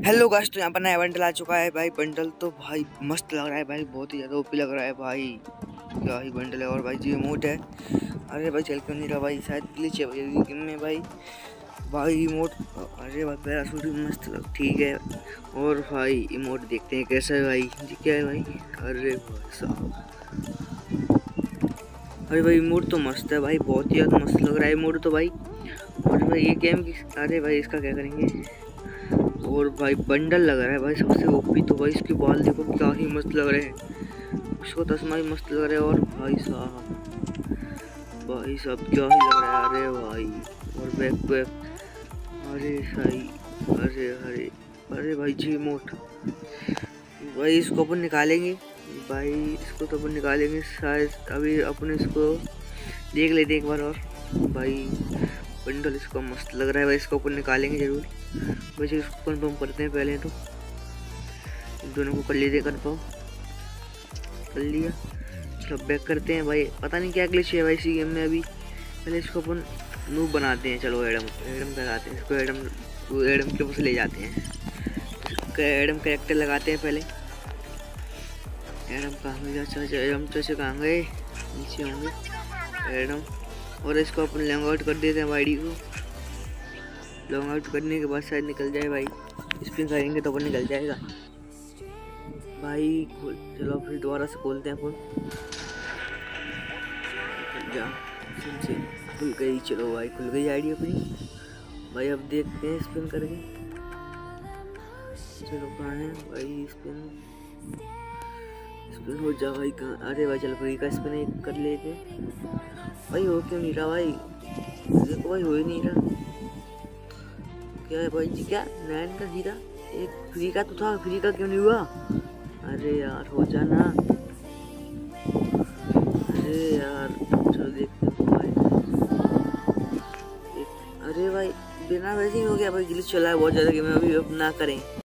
Hello guys, तो यहाँ पर नया बंडल आ चुका है भाई। बंडल तो भाई मस्त लग रहा है भाई, बहुत ही ज़्यादा ओपी लग रहा है भाई। क्या ही बंडल है। और भाई जी इमोट है। अरे भाई चल क्यों नहीं रहा भाई, शायद ग्लिच है भाई गेम में भाई। भाई इमोट, अरे भाई पैराशूट भी मस्त लग, ठीक है। और भाई इमोट देखते हैं कैसा है भाई जी। क्या है भाई, अरे भाई साहब, अरे भाई इमोट तो मस्त है भाई, बहुत ही ज़्यादा मस्त लग रहा है इमोट तो भाई। और भाई ये गेम की, अरे भाई इसका क्या करेंगे। और भाई बंडल लग रहा है भाई सबसे ओपी। तो भाई इसके बाल देखो क्या ही मस्त लग रहे हैं, उसको तस्मा भी मस्त लग रहा है। और भाई साहब क्या ही लग रहा है। अरे भाई और बैक, अरे सही, अरे अरे अरे भाई जी मोट, भाई इसको अपन निकालेंगे भाई, इसको तो अपन निकालेंगे शायद। अभी अपन इसको देख लेते एक बार। और भाई बंडल इसका मस्त लग रहा है भाई, इसको अपन निकालेंगे जरूर। वैसे इसको कन्फर्म करते हैं पहले तो, इन दोनों को कर लेते कन्फर्म, कर लिया। चलो बैक करते हैं भाई, पता नहीं क्या ग्लिच है भाई इसी गेम में अभी। पहले इसको अपन नूब बनाते हैं। चलो एडम लगाते हैं इसको, एडम के पास ले जाते हैं। एडम कैरेक्टर लगाते हैं पहले। एडम कहाँ गए, एडम चाचा कहाँ गए, नीचे होंगे एडम। और इसको अपन लॉन्ग आउट कर देते हैं आईडी को। लॉन्ग आउट करने के बाद शायद निकल जाए भाई, स्पिन करेंगे तो अपन निकल जाएगा भाई। चलो फिर दोबारा से खोलते हैं फोन। से खुल गई, चलो भाई खुल गई आईडी अपनी भाई। अब देखते हैं स्पिन करके। चलो कहाँ है भाई स्पिन हो जा भाई, कहाँ। अरे भाई चलो फ्री का स्पिन कर लेते भाई। हो क्यों नहीं रहा भाई, देखो भाई हो ही नहीं रहा। क्या है भाई जी, क्या 9 का जीरा, एक फ्री का तो था, फ्री का क्यों नहीं हुआ। अरे यार हो जाना, अरे यार चलो देखते हैं भाई। अरे भाई बिना वैसे ही हो गया भाई, ग्लिच चला है बहुत ज़्यादा गेम में, अभी अब ना करें।